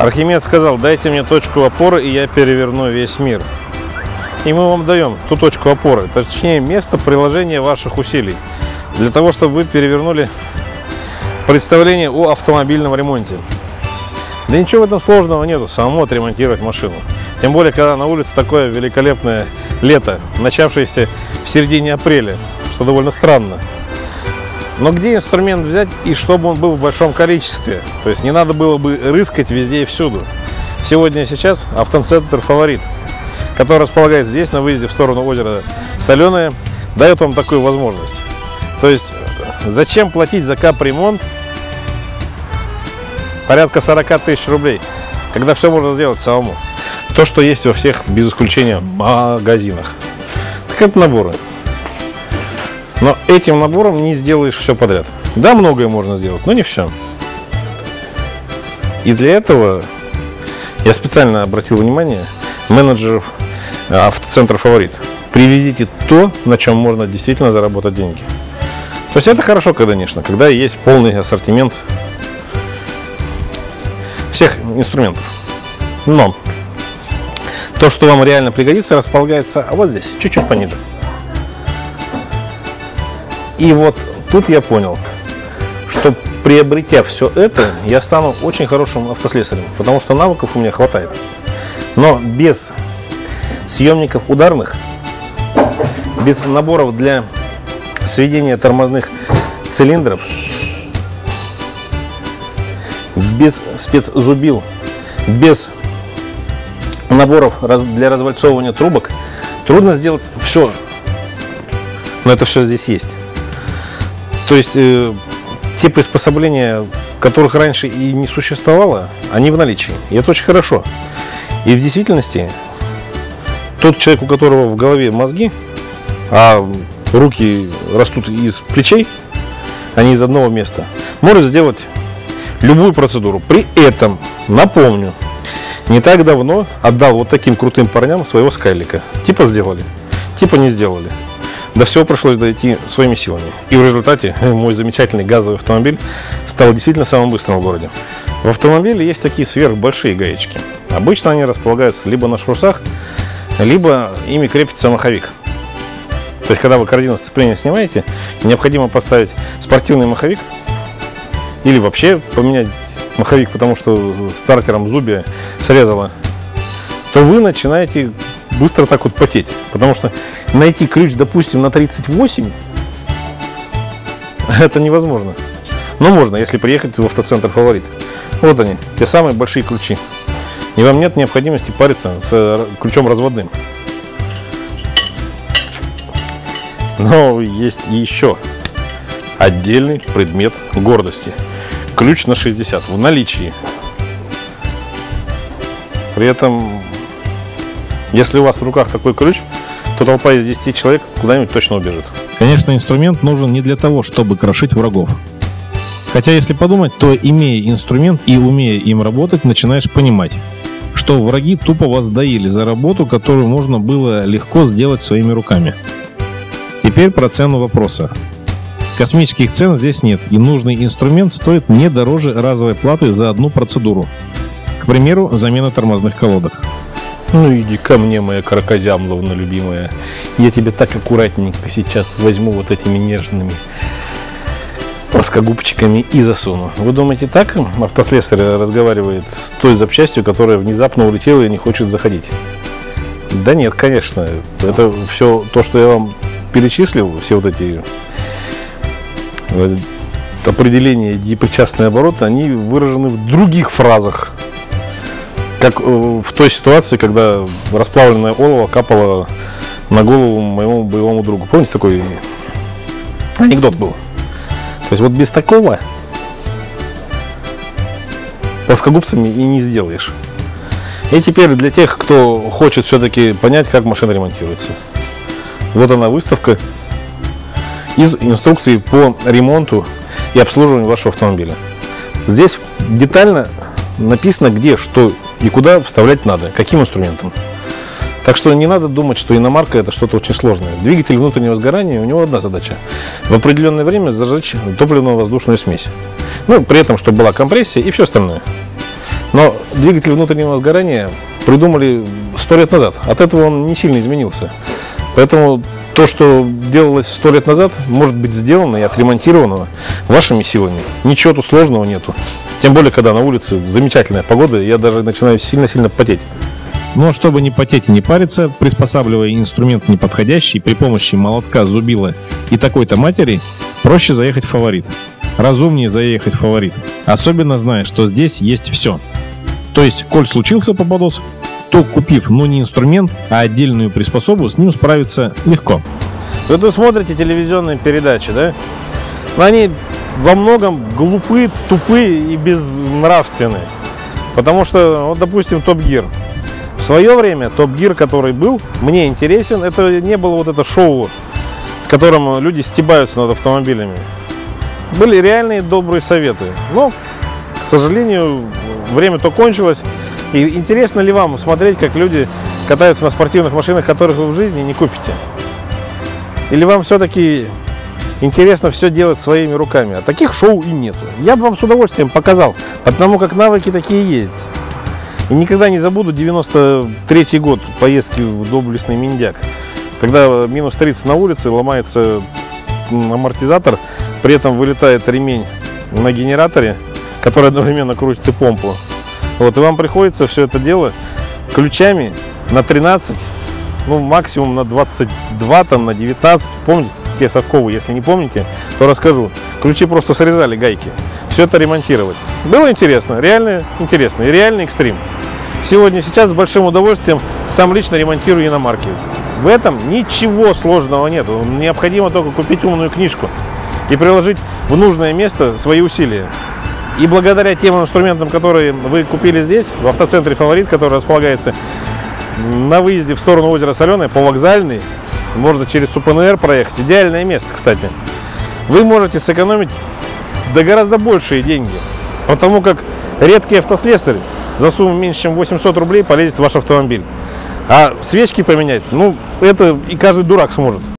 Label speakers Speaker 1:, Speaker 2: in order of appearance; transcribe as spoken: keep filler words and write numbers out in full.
Speaker 1: Архимед сказал: дайте мне точку опоры, и я переверну весь мир. И мы вам даем ту точку опоры, точнее место приложения ваших усилий, для того, чтобы вы перевернули представление о автомобильном ремонте. Да ничего в этом сложного нету, самому отремонтировать машину. Тем более, когда на улице такое великолепное лето, начавшееся в середине апреля, что довольно странно. Но где инструмент взять, и чтобы он был в большом количестве? То есть не надо было бы рыскать везде и всюду. Сегодня и сейчас автоцентр «Фаворит», который располагается здесь, на выезде в сторону озера Соленое, дает вам такую возможность. То есть зачем платить за капремонт порядка сорока тысяч рублей, когда все можно сделать самому? То, что есть во всех, без исключения, магазинах. Так это наборы. Но этим набором не сделаешь все подряд. Да, многое можно сделать, но не все. И для этого я специально обратил внимание менеджеров автоцентра «Фаворит». Привезите то, на чем можно действительно заработать деньги. То есть это хорошо, конечно, когда есть полный ассортимент всех инструментов. Но то, что вам реально пригодится, располагается вот здесь, чуть-чуть пониже. И вот тут я понял, что приобретя все это, я стану очень хорошим автослесарем, потому что навыков у меня хватает. Но без съемников ударных, без наборов для сведения тормозных цилиндров, без спецзубил, без наборов для развальцовывания трубок трудно сделать все. Но это все здесь есть. То есть э, те приспособления, которых раньше и не существовало, они в наличии. И это очень хорошо. И в действительности тот человек, у которого в голове мозги, а руки растут из плечей, а не из одного места, может сделать любую процедуру. При этом, напомню, не так давно отдал вот таким крутым парням своего скайлика. Типа сделали, типа не сделали. До всего пришлось дойти своими силами. И в результате мой замечательный газовый автомобиль стал действительно самым быстрым в городе. В автомобиле есть такие сверхбольшие гаечки. Обычно они располагаются либо на шрусах, либо ими крепится маховик. То есть, когда вы корзину сцепления снимаете, необходимо поставить спортивный маховик или вообще поменять маховик, потому что стартером зубья срезало, то вы начинаете быстро так вот потеть. Потому что найти ключ, допустим, на тридцать восемь, это невозможно. Но можно, если приехать в автоцентр «Фаворит». Вот они, те самые большие ключи. И вам нет необходимости париться с ключом разводным. Но есть еще отдельный предмет гордости. Ключ на шестьдесят в наличии. При этом, если у вас в руках такой ключ, то толпа из десяти человек куда-нибудь точно убежит.
Speaker 2: Конечно, инструмент нужен не для того, чтобы крошить врагов. Хотя, если подумать, то, имея инструмент и умея им работать, начинаешь понимать, что враги тупо вас доили за работу, которую можно было легко сделать своими руками. Теперь про цену вопроса. Космических цен здесь нет, и нужный инструмент стоит не дороже разовой платы за одну процедуру. К примеру, замена тормозных колодок.
Speaker 1: Ну иди ко мне, моя кракозямловна любимая. Я тебя так аккуратненько сейчас возьму вот этими нежными плоскогубчиками и засуну. Вы думаете, так автослесарь разговаривает с той запчастью, которая внезапно улетела и не хочет заходить? Да нет, конечно. Это все то, что я вам перечислил, все вот эти определения непричастные обороты, они выражены в других фразах. Как в той ситуации, когда расплавленное олово капало на голову моему боевому другу. Помните, такой анекдот был? То есть вот без такого плоскогубцами и не сделаешь. И теперь для тех, кто хочет все-таки понять, как машина ремонтируется. Вот она, выставка из инструкции по ремонту и обслуживанию вашего автомобиля. Здесь детально написано, где, что и куда вставлять надо, каким инструментом. Так что не надо думать, что иномарка это что-то очень сложное. Двигатель внутреннего сгорания, у него одна задача: в определенное время зажечь топливно-воздушную смесь. Ну, при этом, чтобы была компрессия и все остальное. Но двигатель внутреннего сгорания придумали сто лет назад. От этого он не сильно изменился. Поэтому то, что делалось сто лет назад, может быть сделано и отремонтировано вашими силами. Ничего тут сложного нету. Тем более, когда на улице замечательная погода, я даже начинаю сильно-сильно потеть.
Speaker 2: Но чтобы не потеть и не париться, приспосабливая инструмент неподходящий при помощи молотка, зубила и такой-то матери, проще заехать в Фаворит. Разумнее заехать в Фаворит, особенно зная, что здесь есть все. То есть, коль случился попадос, то, купив, ну не инструмент, а отдельную приспособу, с ним справиться легко.
Speaker 1: Вот вы смотрите телевизионные передачи, да? Но они во многом глупы, тупые и безнравственные. Потому что, вот, допустим, Топ Гир. В свое время Топ Гир, который был, мне интересен, это не было вот это шоу, в котором люди стебаются над автомобилями. Были реальные добрые советы. Но, к сожалению, время-то кончилось. И интересно ли вам смотреть, как люди катаются на спортивных машинах, которых вы в жизни не купите? Или вам все-таки интересно все делать своими руками? А таких шоу и нету. Я бы вам с удовольствием показал, потому как навыки такие есть. И никогда не забуду девяносто третий год поездки в доблестный Миндяк, когда минус тридцать на улице, ломается амортизатор, при этом вылетает ремень на генераторе, который одновременно крутит и помпу. Вот, и вам приходится все это дело ключами на тринадцать, ну максимум на двадцать два, там, на девятнадцать. Помните те совковые? Если не помните, то расскажу. Ключи просто срезали, гайки. Все это ремонтировать. Было интересно, реально интересно и реальный экстрим. Сегодня, сейчас с большим удовольствием сам лично ремонтирую иномарки. В этом ничего сложного нет. Необходимо только купить умную книжку и приложить в нужное место свои усилия. И благодаря тем инструментам, которые вы купили здесь, в автоцентре «Фаворит», который располагается на выезде в сторону озера Соленое, по вокзальной, можно через СУПНР проехать. Идеальное место, кстати. Вы можете сэкономить да гораздо большие деньги, потому как редкий автослесарь за сумму меньше, чем восемьсот рублей полезет в ваш автомобиль. А свечки поменять, ну, это и каждый дурак сможет.